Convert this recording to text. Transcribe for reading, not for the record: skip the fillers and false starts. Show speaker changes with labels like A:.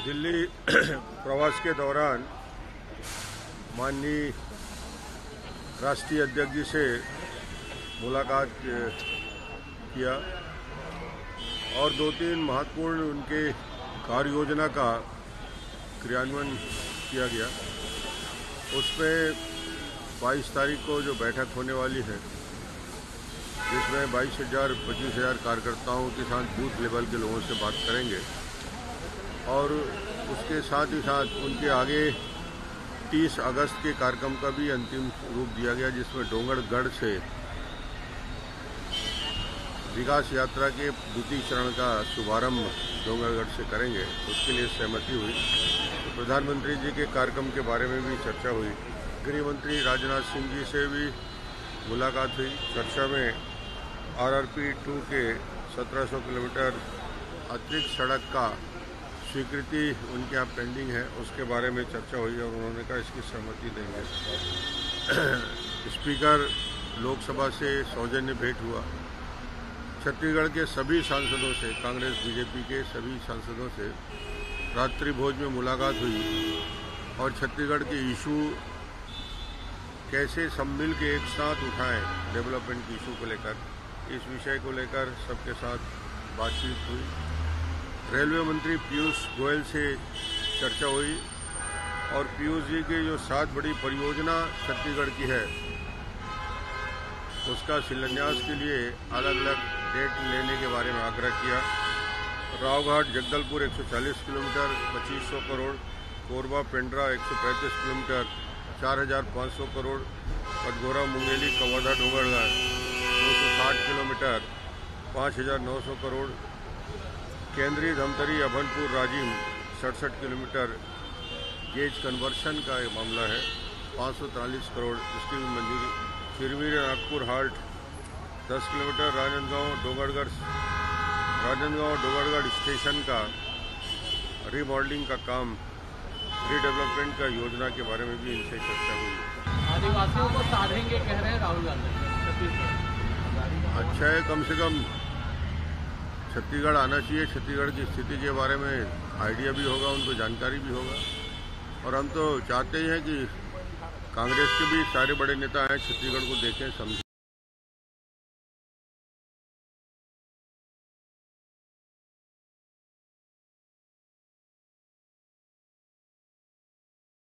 A: दिल्ली प्रवास के दौरान माननीय राष्ट्रीय अध्यक्ष जी से मुलाकात किया और दो तीन महत्वपूर्ण उनके कार्य योजना का क्रियान्वयन किया गया। उसमें 22 तारीख को जो बैठक होने वाली है, जिसमें 22,000-25,000 कार्यकर्ताओं के साथ बूथ लेवल के लोगों से बात करेंगे और उसके साथ ही साथ उनके आगे 30 अगस्त के कार्यक्रम का भी अंतिम रूप दिया गया, जिसमें डोंगरगढ़ से विकास यात्रा के द्वितीय चरण का शुभारंभ डोंगरगढ़ से करेंगे। उसके लिए सहमति हुई। तो प्रधानमंत्री जी के कार्यक्रम के बारे में भी चर्चा हुई। गृह मंत्री राजनाथ सिंह जी से भी मुलाकात हुई। चर्चा में RRP 2 के 1700 किलोमीटर अतिरिक्त सड़क का स्वीकृति उनके यहाँ पेंडिंग है, उसके बारे में चर्चा हुई और उन्होंने कहा इसकी सहमति देंगे। स्पीकर लोकसभा से सौजन्य भेंट हुआ। छत्तीसगढ़ के सभी सांसदों से, कांग्रेस बीजेपी के सभी सांसदों से रात्रि भोज में मुलाकात हुई और छत्तीसगढ़ के इशू कैसे सब मिल के एक साथ उठाएं, डेवलपमेंट इशू को लेकर, इस विषय को लेकर सबके साथ बातचीत हुई। रेलवे मंत्री पीयूष गोयल से चर्चा हुई और पीयूष जी की जो 7 बड़ी परियोजना छत्तीसगढ़ की है, उसका शिलान्यास के लिए अलग अलग डेट लेने के बारे में आग्रह किया। Rawghat Jagdalpur 140 kilometre 2500 crore, Korba Pendra 135 kilometre 4,500 crore, Katghora Mungeli Kawardha Dongargarh 260 kilometre 5,900 crore, केंद्रीय Dhamtari Abhanpur Rajim 67 kilometre gauge conversion का ये मामला है 543 करोड़, इसकी भी मंजूरी। Chirmiri Nagpur halt 10 kilometre, Rajnandgaon Dongargarh station का रीमॉडलिंग का काम, रीडेवलपमेंट का योजना के बारे में भी इनसे चर्चा हुई।
B: आदिवासियों को साधेंगे कह रहे हैं राहुल गांधी छत्तीसगढ़।
A: अच्छा है, कम से कम छत्तीसगढ़ आना चाहिए। छत्तीसगढ़ की स्थिति के बारे में आइडिया भी होगा, उनको जानकारी भी होगा। और हम तो चाहते ही हैं कि कांग्रेस के भी सारे बड़े नेता हैं, छत्तीसगढ़ को देखें, समझें।